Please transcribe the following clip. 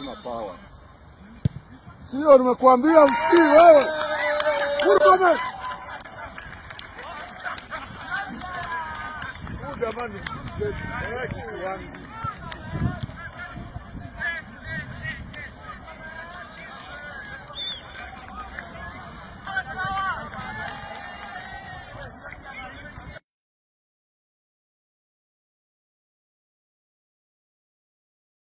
Hatuna power. Sio nimekuambia usikii wewe. Murkomen'S. Jamani, kitu wangu.